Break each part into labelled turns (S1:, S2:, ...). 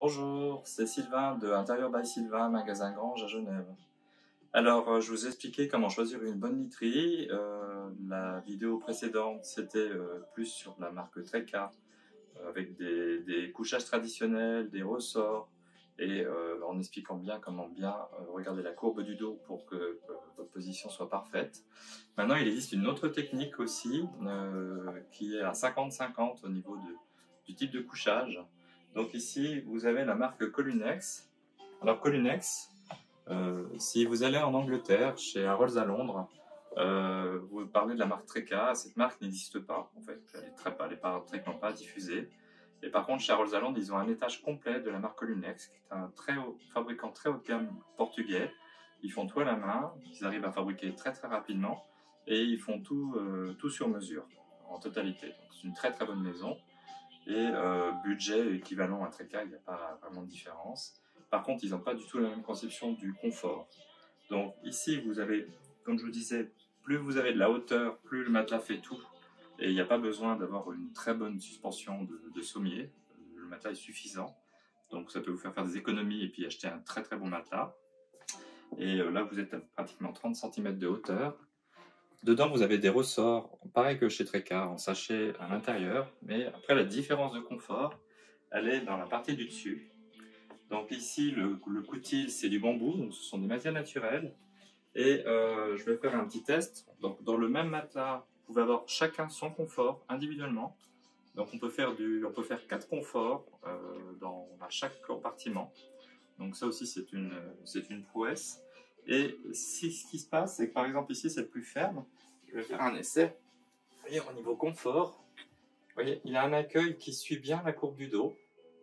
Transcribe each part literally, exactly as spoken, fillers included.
S1: Bonjour, c'est Sylvain de Intérieur by Sylvain, magasin Grange à Genève. Alors, euh, je vous ai expliqué comment choisir une bonne literie. Euh, la vidéo précédente, c'était euh, plus sur la marque Treka, euh, avec des, des couchages traditionnels, des ressorts, et euh, en expliquant bien comment bien euh, regarder la courbe du dos pour que euh, votre position soit parfaite. Maintenant, il existe une autre technique aussi, euh, qui est à cinquante cinquante au niveau de, du type de couchage. Donc ici, vous avez la marque Colunex. Alors Colunex, euh, si vous allez en Angleterre, chez Harrods à Londres, euh, vous parlez de la marque Treka, cette marque n'existe pas, en fait, elle est très pas, elle n'est pas, pratiquement pas diffusée. Et par contre, chez Harrods à Londres, ils ont un étage complet de la marque Colunex, qui est un très haut, fabricant très haut de gamme portugais. Ils font tout à la main, ils arrivent à fabriquer très très rapidement, et ils font tout, euh, tout sur mesure, en totalité. Donc c'est une très très bonne maison. Et euh, budget équivalent à Treka, il n'y a pas vraiment de différence. Par contre, ils n'ont pas du tout la même conception du confort. Donc ici, vous avez, comme je vous disais, plus vous avez de la hauteur, plus le matelas fait tout. Et il n'y a pas besoin d'avoir une très bonne suspension de, de sommier. Le matelas est suffisant. Donc ça peut vous faire faire des économies et puis acheter un très très bon matelas. Et euh, là, vous êtes à pratiquement trente centimètres de hauteur. Dedans, vous avez des ressorts, pareil que chez Treka, en sachet à l'intérieur, mais après la différence de confort, elle est dans la partie du dessus. Donc ici, le, le coutil, c'est du bambou, donc ce sont des matières naturelles. Et euh, je vais faire un petit test. Donc dans le même matelas, vous pouvez avoir chacun son confort individuellement. Donc on peut faire, du, on peut faire quatre conforts euh, dans, à chaque compartiment. Donc ça aussi, c'est une, c'est une prouesse. Et si, ce qui se passe, c'est que par exemple ici, c'est le plus ferme. Je vais faire un essai. Vous voyez, au niveau confort, vous voyez, il a un accueil qui suit bien la courbe du dos.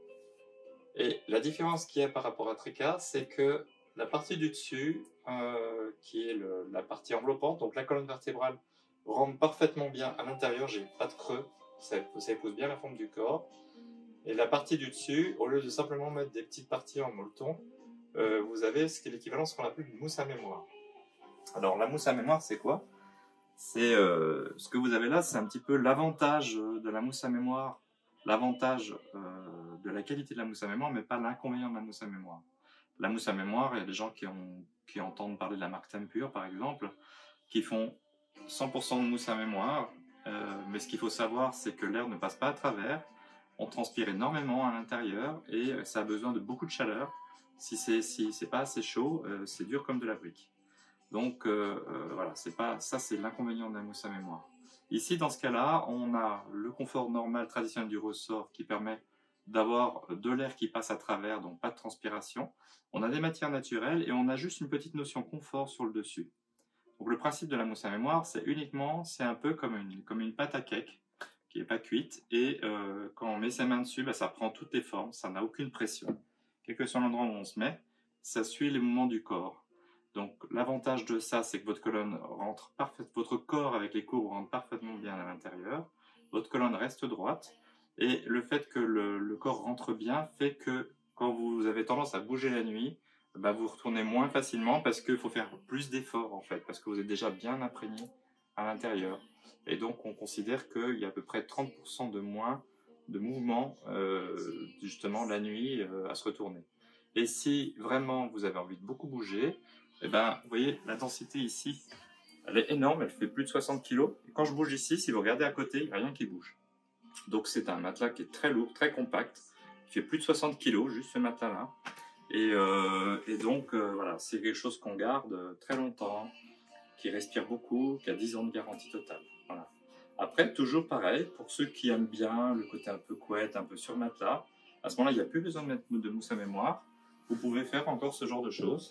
S1: Et la différence qu'il y a par rapport à Treka, c'est que la partie du dessus, euh, qui est le, la partie enveloppante, donc la colonne vertébrale, rentre parfaitement bien à l'intérieur, j'ai pas de creux, ça, ça épouse bien la forme du corps. Et la partie du dessus, au lieu de simplement mettre des petites parties en molleton, euh, vous avez ce qui est l'équivalent de ce qu'on appelle une mousse à mémoire. Alors la mousse à mémoire, c'est quoi? C'est euh, ce que vous avez là, c'est un petit peu l'avantage de la mousse à mémoire, l'avantage euh, de la qualité de la mousse à mémoire, mais pas l'inconvénient de la mousse à mémoire. La mousse à mémoire, il y a des gens qui, ont, qui entendent parler de la marque Tempur, par exemple, qui font cent pour cent de mousse à mémoire, euh, mais ce qu'il faut savoir, c'est que l'air ne passe pas à travers, on transpire énormément à l'intérieur et ça a besoin de beaucoup de chaleur. Si c'est si c'est pas assez chaud, euh, c'est dur comme de la brique. Donc euh, euh, voilà, c'est pas ça, c'est l'inconvénient de la mousse à mémoire. Ici, dans ce cas-là, on a le confort normal traditionnel du ressort qui permet d'avoir de l'air qui passe à travers, donc pas de transpiration. On a des matières naturelles et on a juste une petite notion confort sur le dessus. Donc le principe de la mousse à mémoire, c'est uniquement, c'est un peu comme une, comme une pâte à cake qui n'est pas cuite et euh, quand on met ses mains dessus, bah, ça prend toutes les formes, ça n'a aucune pression. Quel que soit l'endroit où on se met, ça suit les mouvements du corps. Donc l'avantage de ça, c'est que votre colonne rentre parfaitement, votre corps avec les courbes rentre parfaitement bien à l'intérieur, votre colonne reste droite, et le fait que le, le corps rentre bien fait que quand vous avez tendance à bouger la nuit, bah vous retournez moins facilement parce qu'il faut faire plus d'efforts en fait, parce que vous êtes déjà bien imprégné à l'intérieur. Et donc on considère qu'il y a à peu près trente pour cent de moins de mouvement euh, justement la nuit euh, à se retourner. Et si vraiment vous avez envie de beaucoup bouger, eh ben, vous voyez, la densité ici, elle est énorme, elle fait plus de soixante kilos. Et quand je bouge ici, si vous regardez à côté, il n'y a rien qui bouge. Donc c'est un matelas qui est très lourd, très compact, qui fait plus de soixante kilos, juste ce matelas-là. Et, euh, et donc, euh, voilà, c'est quelque chose qu'on garde très longtemps, qui respire beaucoup, qui a dix ans de garantie totale. Voilà. Après, toujours pareil, pour ceux qui aiment bien le côté un peu couette, un peu sur matelas, à ce moment-là, il n'y a plus besoin de mettre de mousse à mémoire. Vous pouvez faire encore ce genre de choses.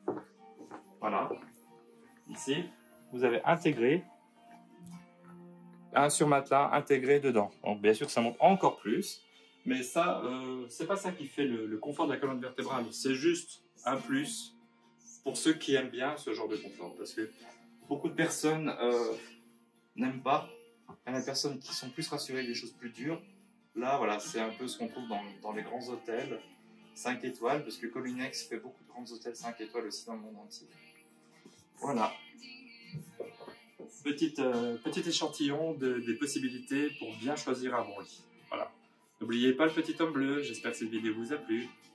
S1: Voilà. Ici, vous avez intégré un surmatelas intégré dedans. Donc bien sûr que ça monte encore plus, mais ça, euh, c'est pas ça qui fait le, le confort de la colonne vertébrale. C'est juste un plus pour ceux qui aiment bien ce genre de confort, parce que beaucoup de personnes euh, n'aiment pas. Il y a des personnes qui sont plus rassurées avec des choses plus dures. Là, voilà, c'est un peu ce qu'on trouve dans, dans les grands hôtels cinq étoiles, parce que Colunex fait beaucoup de grands hôtels cinq étoiles aussi dans le monde entier. Voilà. Petite, euh, petit échantillon de, des possibilités pour bien choisir un bon lit. Voilà.
S2: N'oubliez pas le petit homme bleu, j'espère que cette vidéo vous a plu.